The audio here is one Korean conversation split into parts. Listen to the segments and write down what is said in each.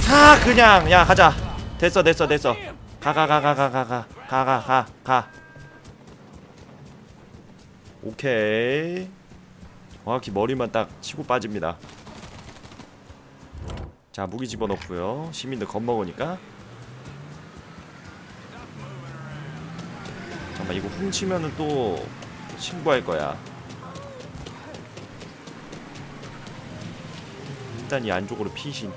사 그냥. 야 가자. 됐어 됐어 됐어. 가. 오케이. 정확히 머리만 딱 치고 빠집니다. 자 무기 집어넣고요. 시민들 겁먹으니까. 잠깐만 이거 훔치면은 또 신고할 거야. 일단 이 안쪽으로 피신.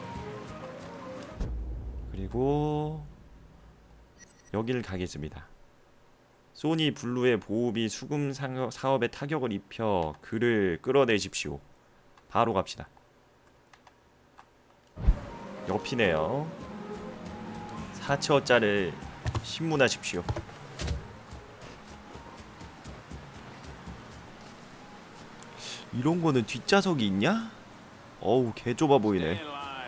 그리고 여기를 가겠습니다. 소니 블루의 보호비 수금 사업에 타격을 입혀 그를 끌어내십시오. 바로 갑시다. 옆이네요. 4천원짜리 신문하십시오. 이런 거는 뒷좌석이 있냐? 어우 개 좁아 보이네.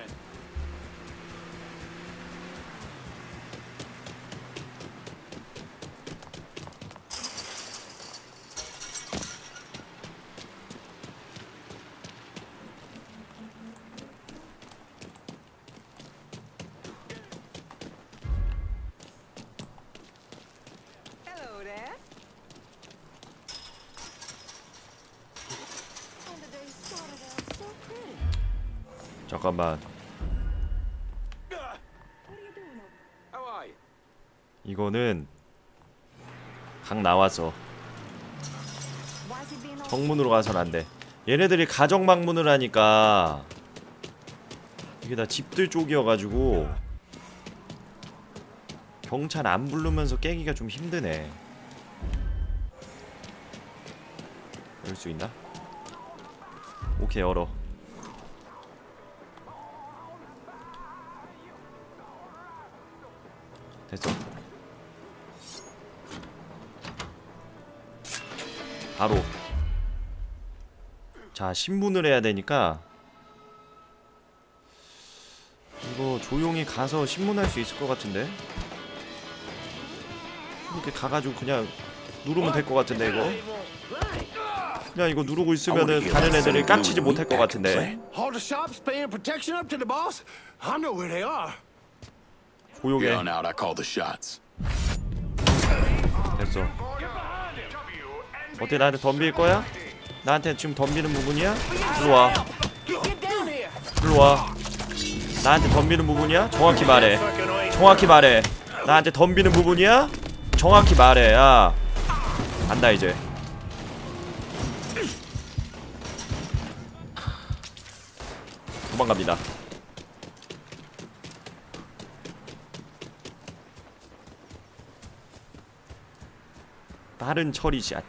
잠깐만. 이거는 각 나와서 정문으로 가선 안돼. 얘네들이 가정 방문을 하니까 이게 다 집들 쪽이어가지고 경찰 안 부르면서 깨기가 좀 힘드네. 열 수 있나? 오케이 열어. 됐어. 바로. 자 신문을 해야 되니까 이거 조용히 가서 신문할 수 있을 것 같은데. 이렇게 가가지고 그냥 누르면 될 것 같은데 이거. 그냥 이거 누르고 있으면은 다른 애들이 깝치지 못할 것 같은데. 조용해. 됐어. 어때 나한테 덤빌 거야? 나한테 지금 덤비는 부분이야? 일로와. 일로와. 나한테 덤비는 부분이야? 정확히 말해. 정확히 말해. 나한테 덤비는 부분이야? 정확히 말해. 야 간다 이제. 도망갑니다. 빠른 처리샷.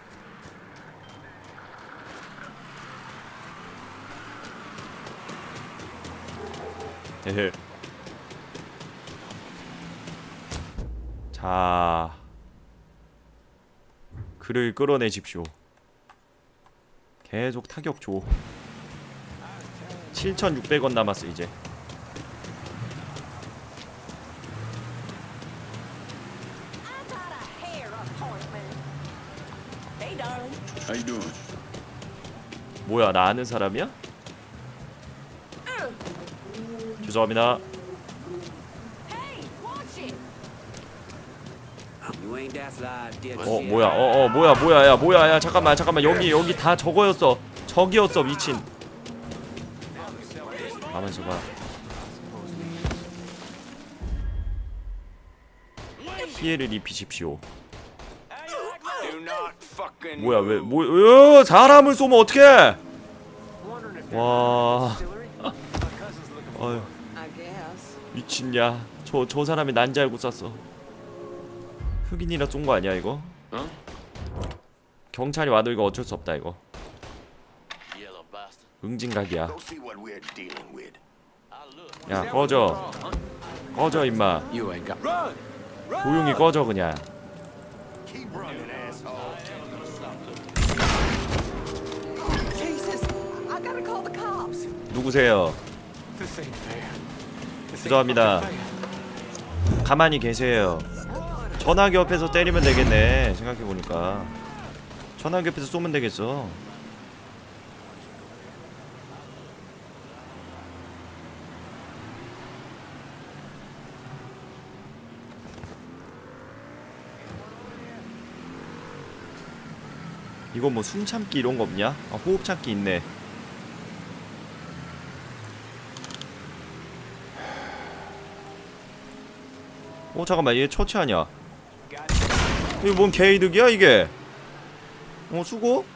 헤헤. 자 그를 끌어내십시오. 계속 타격 줘. 7,600원 남았어 이제. 뭐야 나 아는 사람이야? 죄송합니다. 뭐야 뭐야 야 뭐야 야 잠깐만 여기 다 저거였어. 저기였어 미친. 가만있어 봐. 피해를 입히십시오. 뭐야 왜 사람을 쏘면 어떡해. 와 어휴 미친냐. 저 사람이 난 줄 알고 쐈어. 흑인이라 쏜 거 아니야 이거? 경찰이 와도 이거 어쩔 수 없다 이거. 응징각이야. 야 꺼져. 꺼져 임마. 조용히 꺼져 그냥. 누구세요? 죄송합니다. 가만히 계세요. 전화기 옆에서 때리면 되겠네. 생각해보니까 전화기 옆에서 쏘면 되겠어. 이거 뭐 숨참기 이런 거 없냐? 아, 호흡 참기 있네. 잠깐만, 얘 처치 아니야? 이거 뭔 개이득이야 이게? 수고?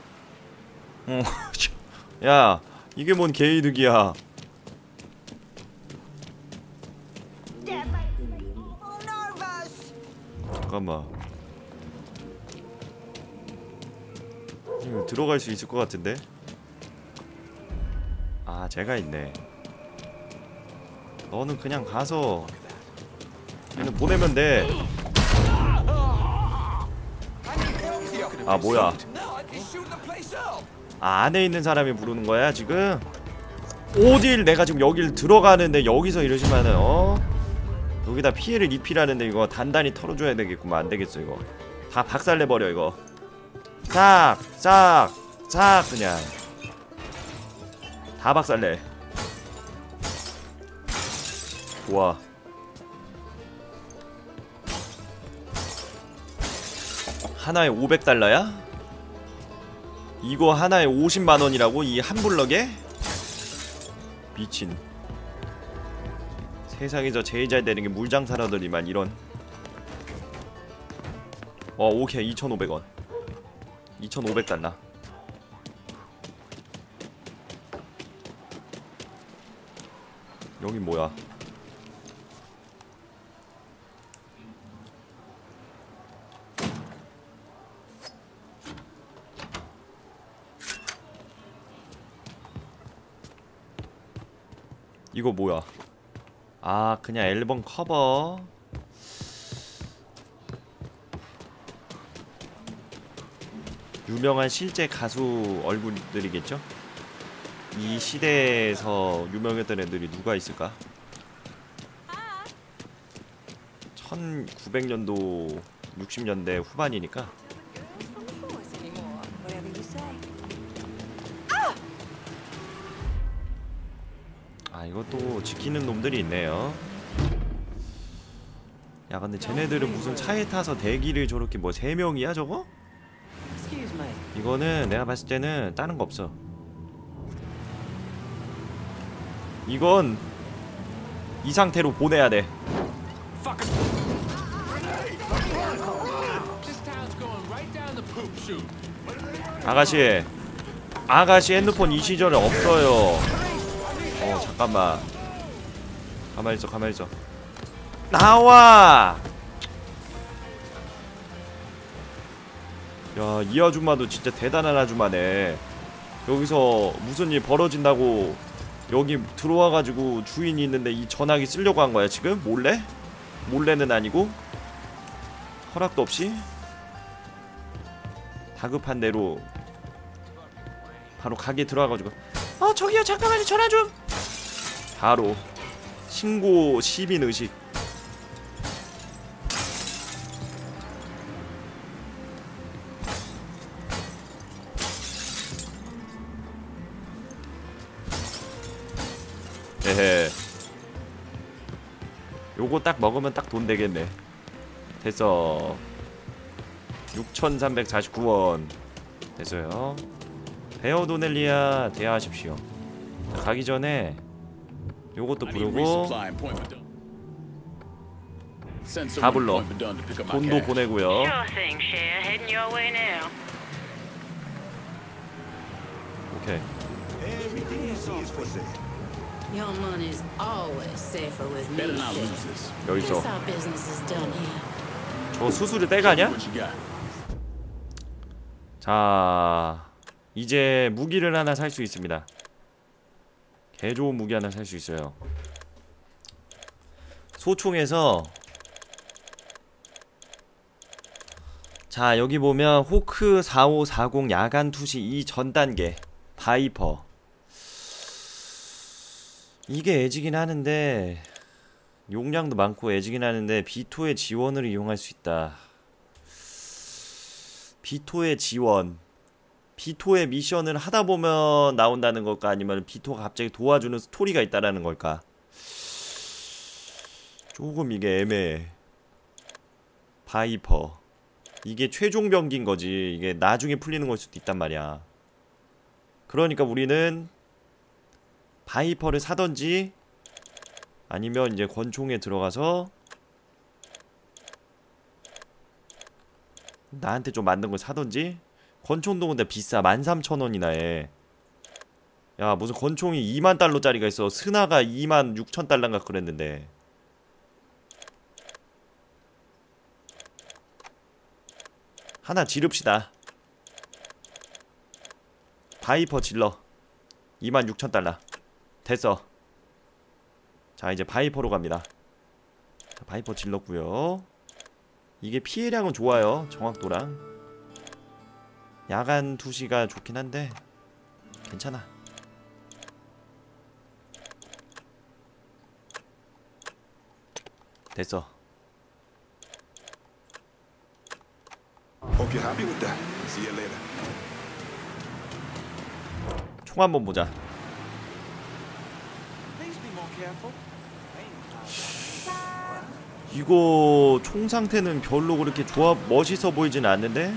야, 이게 뭔 개이득이야? 잠깐만. 이거 들어갈 수 있을 것 같은데? 아, 제가 있네. 너는 그냥 가서 얘는 보내면 돼. 아, 뭐야? 아, 안에 있는 사람이 부르는 거야 지금? 어딜 내가 지금 여길 들어가는데 여기서 이러시면은 여기다 피해를 입히라는데 이거 단단히 털어줘야 되겠구만. 안 되겠어 이거. 다 박살내버려 이거. 싹 그냥 다 박살내. 좋아. 하나에 500달러야? 이거 하나에 50만원이라고? 이 한 블럭에? 미친. 세상에서 제일 잘 되는 게 물장사라더니만 이런. 오케이. 2,500원 2,500달러. 여기 뭐야? 이거 뭐야? 아, 그냥 앨범 커버. 유명한 실제 가수 얼굴들이겠죠? 이 시대에서 유명했던 애들이 누가 있을까? 1900년도 60년대 후반이니까. 아, 이것도 지키는 놈들이 있네요. 야, 근데 쟤네들은 무슨 차에 타서 대기를 저렇게 뭐 3명이야 저거? 이거는 내가 봤을 때는 다른 거 없어. 이건 이 상태로 보내야 돼. 아가씨 핸드폰 이 시절에 없어요. 잠깐만. 가만있어. 나와! 야, 이 아줌마도 진짜 대단한 아줌마네. 여기서 무슨 일 벌어진다고 여기 들어와가지고 주인이 있는데 이 전화기 쓰려고 한 거야 지금? 몰래? 몰래는 아니고 허락도 없이 다급한 대로 바로 가게 들어와가지고 저기요 잠깐만요 전화 좀. 바로 신고 시민 의식. 에헤. 요거 딱 먹으면 딱 돈 되겠네. 됐어. 6,349원 됐어요. 베어 도넬리아 대화하십시오. 자, 가기 전에 요것도 부르고 다 불러. 돈도 보내고요. 오케이. 여기서 저 수수료 떼가냐? 자, 이제 무기를 하나 살 수 있습니다. 개 좋은 무기 하나 살 수 있어요. 소총에서 자, 여기 보면 호크 4540 야간 투시 2 전 단계 바이퍼. 이게 애지긴 하는데 용량도 많고 애지긴 하는데 B2의 지원을 이용할 수 있다. B2의 지원. B2의 미션을 하다보면 나온다는 걸까? 아니면 B2가 갑자기 도와주는 스토리가 있다라는 걸까? 조금 이게 애매해. 바이퍼 이게 최종 병기인 거지. 이게 나중에 풀리는 걸 수도 있단 말이야. 그러니까 우리는 바이퍼를 사던지 아니면 이제 권총에 들어가서 나한테 좀 맞는 걸 사던지. 권총도 근데 비싸. 13,000원이나 해. 야, 무슨 권총이 20,000달러짜리가 있어. 스나가 26,000달러인가 그랬는데. 하나 지릅시다. 바이퍼 질러. 26,000달러. 됐어. 자, 이제 바이퍼로 갑니다. 자, 바이퍼 질렀고요. 이게 피해량은 좋아요. 정확도랑. 야간 투시가 좋긴 한데 괜찮아. 됐어. Hope you're happy with that. See you later. 총 한번 보자. Please be more careful. 이거 총 상태는 별로 그렇게 좋아 멋있어 보이진 않는데.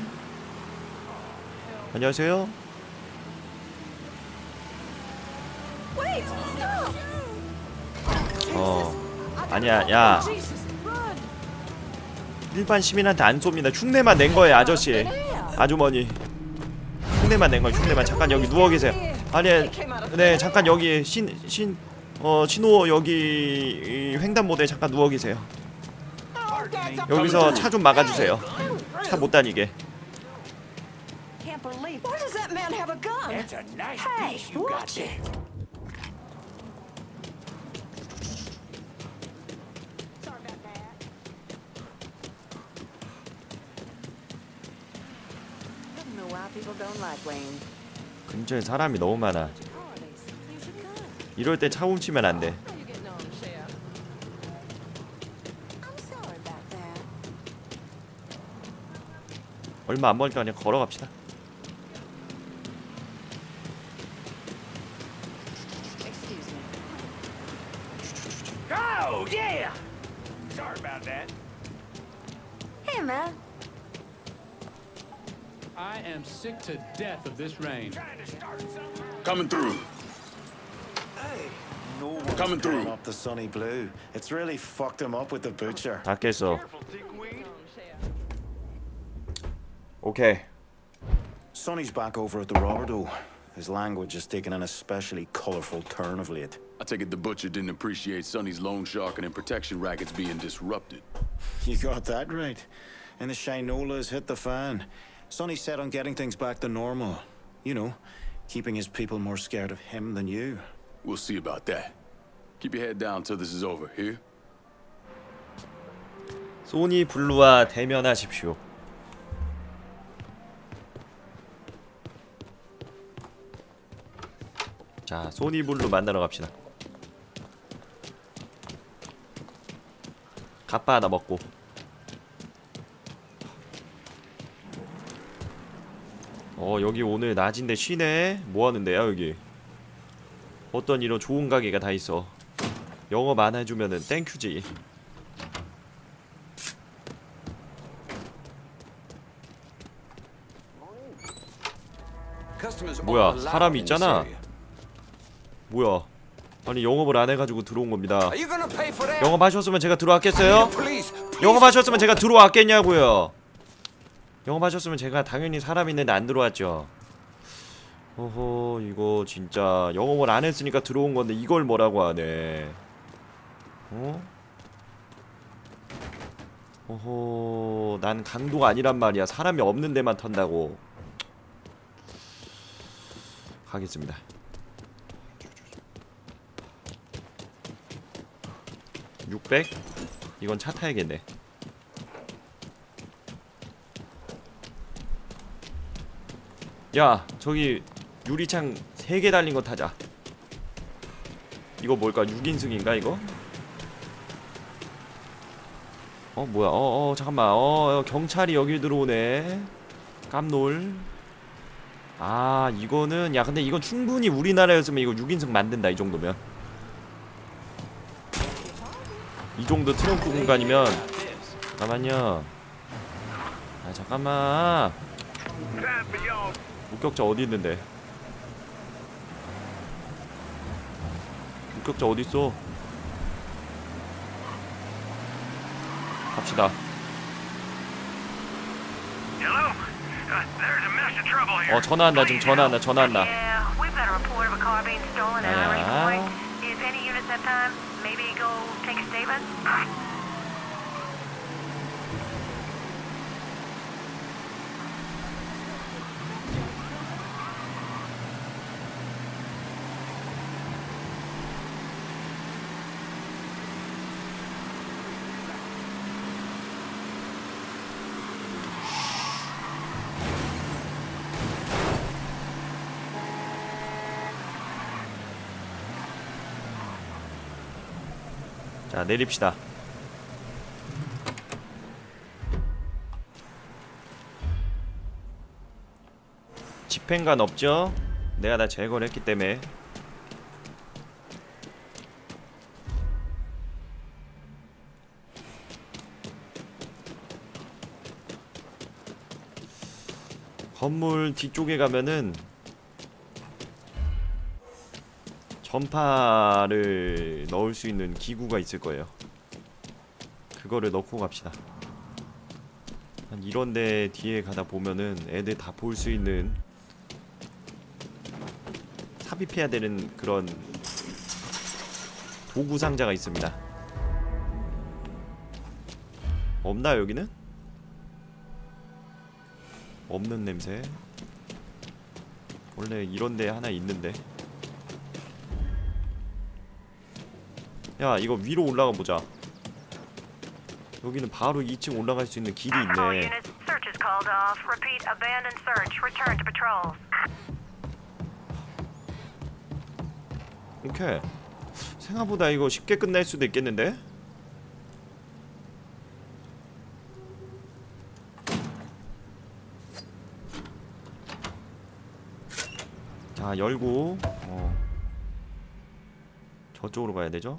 안녕하세요. 아니야, 야. 일반 시민한테 안 쏩니다. 흉내만 낸 거예요, 아저씨. 아주머니. 흉내만 낸 거예요, 흉내만. 잠깐 여기 누워 계세요. 아니, 네, 잠깐 여기 신호 여기 횡단보도에 잠깐 누워 계세요. 여기서 차 좀 막아주세요. 차 못 다니게. Why does that man have a gun? It's a nice Hey, piece you got watch there. it. I don't know why people don't like Wayne. 근처에 사람이 너무 많아. 이럴 때 차 훔치면 안 돼. I'm sorry about that. 얼마 안 멀니까 그냥 걸어갑시다. Excuse me. Oh yeah. Sorry about that. Hey, man. I am sick to death of this rain. Coming through. Coming through. Up the Sunny Blue. It's really fucked him up with the butcher. 닫겠어. 오케이. Sonny's back over at the Roberto. His language has taken an especially colorful turn of late. I take it the butcher didn't appreciate Sonny's loan sharking and protection rackets being disrupted. You got that right. And the Shinola has hit the fan. Sonny's set on getting things back to normal. You know, keeping his people more scared of him than you. We'll see about that. Keep your head down till this is over, here? 소니 블루와 대면하십시오. 자, 소니 블루 만나러 갑시다. 갑바 하나 먹고. 여기 오늘 낮인데 쉬네. 뭐 하는데요, 여기? 어떤 이런 좋은 가게가 다 있어. 영업 안 해주면은 땡큐지. 뭐야, 사람이 있잖아. 뭐야? 아니, 영업을 안 해가지고 들어온 겁니다. 영업하셨으면 제가 들어왔겠어요? 영업하셨으면 제가 들어왔겠냐고요. 영업하셨으면 제가 당연히 사람 있는데 안 들어왔죠. 어허, 이거 진짜 영업을 안 했으니까 들어온 건데 이걸 뭐라고 하네. 어허, 난 강도가 아니란 말이야. 사람이 없는 데만 턴다고. 가겠습니다. $600? 이건 차 타야겠네. 야, 저기 유리창 3개 달린 거 타자. 이거 뭘까? 6인승인가 이거? 뭐야? 잠깐만. 경찰이 여길 들어오네. 깜놀. 아, 이거는, 야, 근데 이건 충분히 우리나라였으면 이거 6인승 만든다, 이 정도면. 이 정도 트렁크 공간이면. 잠깐만요. 아 잠깐만. 목격자 어디 있는데? 목격자 어디 있어? 갑시다. 전화한다. 지금 전화한다. 전화한다. Yeah, we've got a report of a car being stolen at Irish Point. If any units have time, maybe go take a statement. 자, 내립시다. 집행관 없죠? 내가 다 제거를 했기 때문에. 건물 뒤쪽에 가면은 전파를 넣을 수 있는 기구가 있을 거예요. 그거를 넣고 갑시다. 한 이런데 뒤에 가다 보면은 애들 다 볼 수 있는, 삽입해야 되는 그런 도구 상자가 있습니다. 없나 여기는? 없는 냄새. 원래 이런데 하나 있는데. 야, 이거 위로 올라가 보자. 여기는 바로 2층 올라갈 수 있는 길이 All 있네. units, search is called off. Repeat, abandoned search. Return to patrols. 오케이. 생각보다 이거 쉽게 끝날 수도 있겠는데? 자, 열고 저쪽으로 가야 되죠?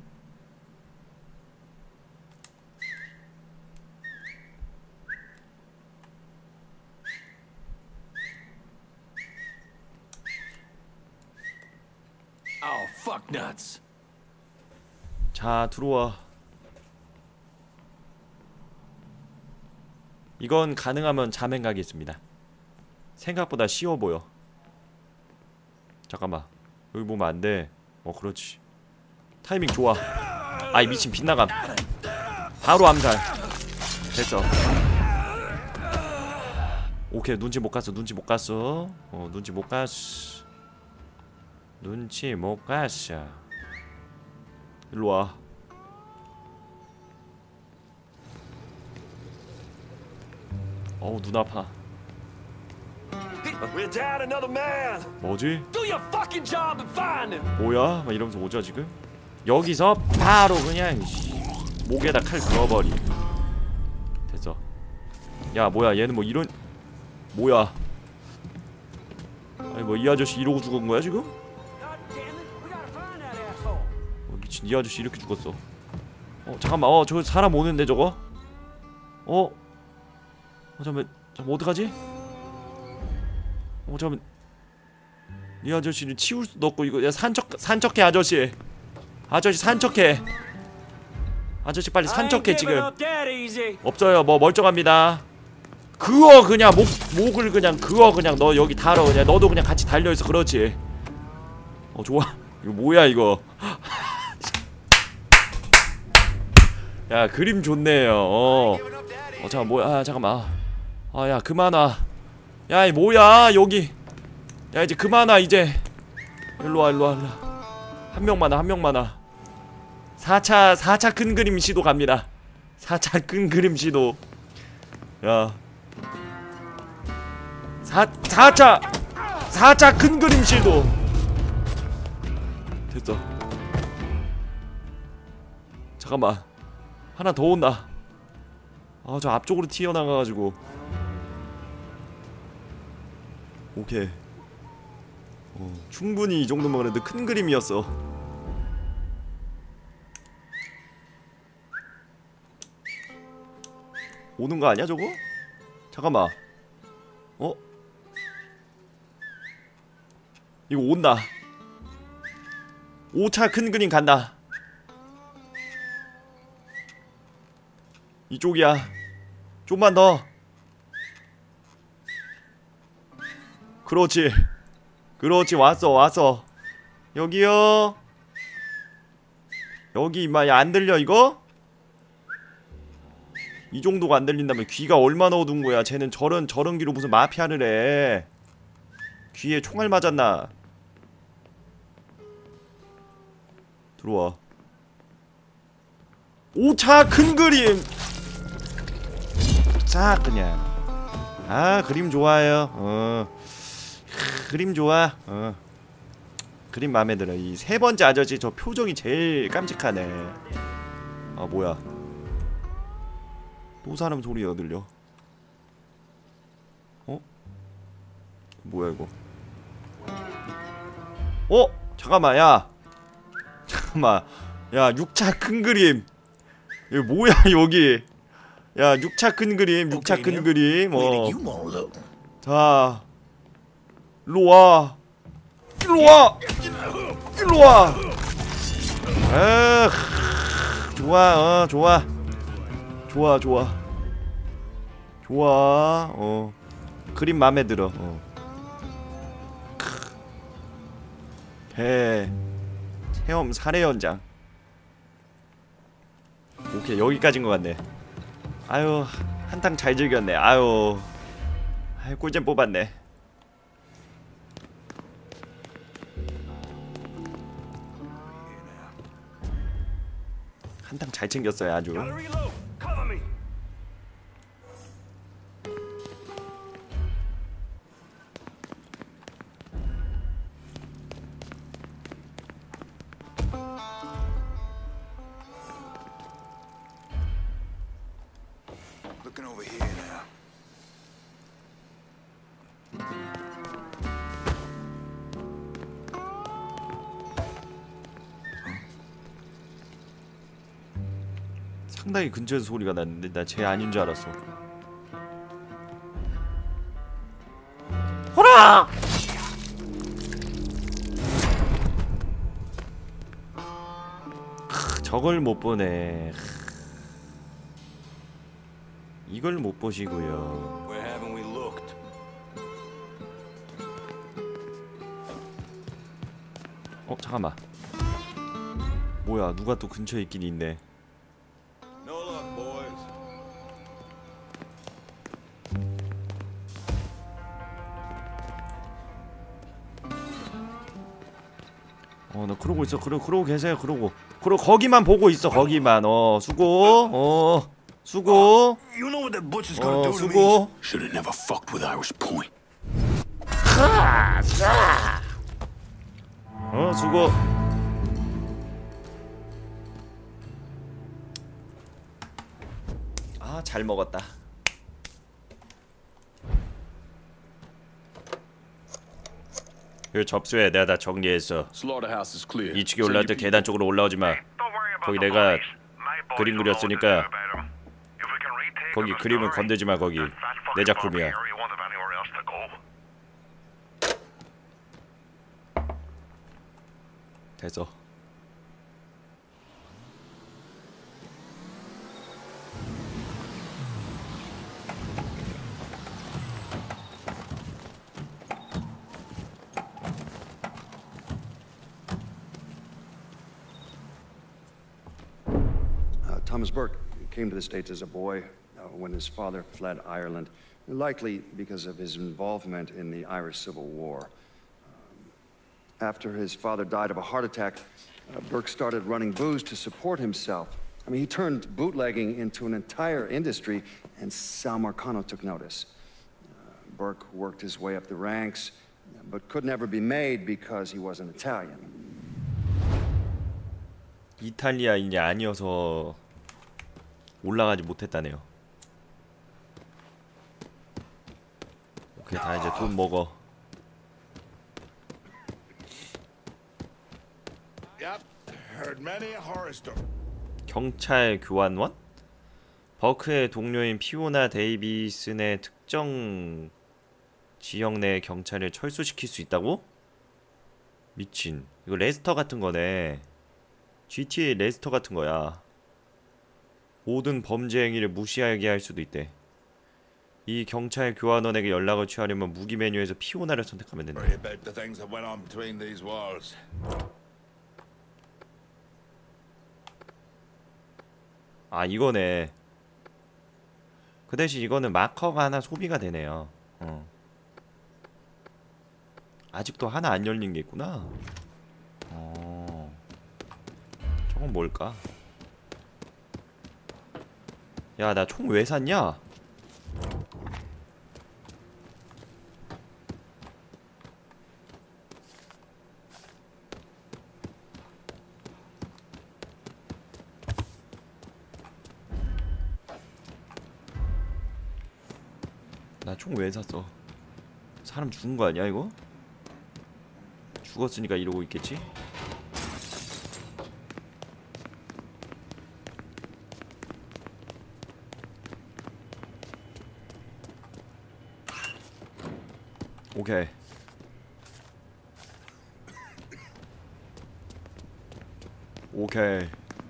Oh, fuck nuts. 자, 들어와. 이건 가능하면 자맹 가겠습니다. 생각보다 쉬워 보여. 잠깐만, 여기 보면 안 돼. 그렇지. 타이밍 좋아. 아이 미친, 빗나감. 바로 암살. 됐어. 오케이, 눈치 못 갔어. 눈치 못 갔어. 눈치 못 갔어. 눈치 못 갔어. 일로 와. 어우, 눈 아파. We're down another man. 뭐지? Do your fucking job and find him. 뭐야? 막 이러면서 오죠 지금? 여기서 바로 그냥 목에다 칼 그어버리. 됐어. 야, 뭐야? 얘는 뭐 이런, 뭐야? 아니 뭐 이 아저씨 이러고 죽은 거야 지금? 미친, 이 아저씨 이렇게 죽었어. 잠깐만. 저 사람 오는데 저거? 잠깐만 어떡하지? 잠깐만. 이 아저씨는 치울 수도 없고 이거. 야, 산적해 아저씨. 아저씨 산적해. 아저씨 빨리 산적해 지금. 없어요. 뭐 멀쩡합니다. 그어 그냥 목을 그냥 그어 그냥. 너 여기 달어 그냥. 너도 그냥 같이 달려있어. 그렇지. 좋아. 이거 뭐야 이거. 야, 그림 좋네요. 잠깐 뭐야. 잠깐만. 야, 그만 와. 야, 이 뭐야 여기. 야, 이제 그만 와 이제. 일로와 일로와 일로와. 한 명만 와. 4차 큰 그림 시도 갑니다. 4차 큰 그림 시도. 야, 4차 큰 그림 시도. 됐어. 잠깐만, 하나 더 온다. 저 앞쪽으로 튀어나가가지고. 오케이. 충분히 이 정도면 그래도 큰 그림이었어. 오는 거 아니야 저거? 잠깐만. 어? 이거 온다. 5차 큰 그림 간다. 이쪽이야. 좀만 더. 그렇지. 그렇지. 왔어. 여기요. 여기 임마. 안 들려 이거? 이 정도가 안 들린다면 귀가 얼마나 어두운 거야. 쟤는 저런 귀로 무슨 마피아를 해. 귀에 총알 맞았나? 들어와. 5차 큰 그림. 싹 그냥. 아 그림 좋아요. 그림 좋아. 그림 마음에 들어. 이 세 번째 아저씨 저 표정이 제일 깜찍하네. 아 뭐야? 또 사람 소리가 들려. 어? 뭐야 이거? 잠깐만 야. 잠깐만. 야 6차 큰 그림. 이거 뭐야 여기? 야 6차 큰 그림. 6차 큰 그림. 자 일로와. 일로와. 좋아. 좋아. 그림 맘에 들어. 배 체험 살해 현장. 오케이 여기까지인 것 같네. 아유 한탕 잘 즐겼네. 아유 꿀잼 뽑았네. 한탕 잘 챙겼어요 아주. Gotta reload. Cover me. Looking over here now. 상당히 근처에서 소리가 났는데 나 쟤 아닌 줄 알았어. 호라! 저걸 못 보네. 이걸 못 보시고요. Where haven't we looked? 잠깐만. 뭐야 누가 또 근처에 있긴 있네. No luck, boys. 나 그러고 있어. 그러고 계세요. 그러고 거기만 보고 있어. 거기만. 수고. 수고. You know what that butcher's gonna do to me? 수고. Should have never fucked with Irish Point. 수고. 잘 먹었다. 그 접수해. 내가 다 정리했어. Slaughterhouse is clear. 2층에 올라올 때 계단 쪽으로 올라오지 마. 거기 내가 그림 그렸으니까 거기 그림은 건들지 마. 거기 내 작품이야. 됐어. Thomas Burke came to the States as a boy when his father fled Ireland, likely because of his involvement in the Irish Civil War. After his father died of a heart attack, Burke started running booze to support himself. I mean, he turned bootlegging into an entire industry, and Sal Marcano took notice. Burke worked his way up the ranks, but could never be made because he wasn't Italian. 이탈리아인이 아니어서 올라가지 못했다네요. 오케이 다 이제 돈 먹어. 경찰 교환원? 버크의 동료인 피오나 데이비슨의 특정 지역 내 경찰을 철수시킬 수 있다고? 미친. 이거 레스터 같은 거네. GTA 레스터 같은 거야. 모든 범죄 행위를 무시하게 할 수도 있대. 이 경찰 교환원에게 연락을 취하려면 무기 메뉴에서 피오나를 선택하면 된다. Worry about the things that went on between these walls. 아, 이거네. 그 대신 이거는 마커가 하나 소비가 되네요. 아직도 하나 안 열린 게 있구나. 저건 뭘까? 야, 나 총 왜 샀냐? 나 총 왜 샀어? 사람 죽은 거 아니야 이거? 죽었으니까 이러고 있겠지? 오케이. 오케이.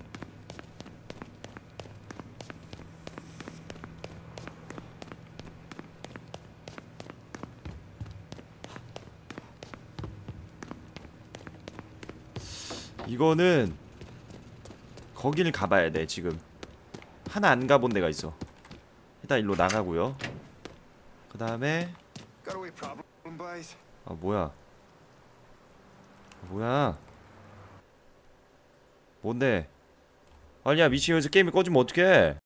이거는 거기를 가봐야 돼. 지금 하나 안 가본 데가 있어. 일단 일로 나가고요. 그 다음에 아 뭐야 뭐야 뭔데? 아니야 미친 여기서 게임이 꺼지면 어떡해.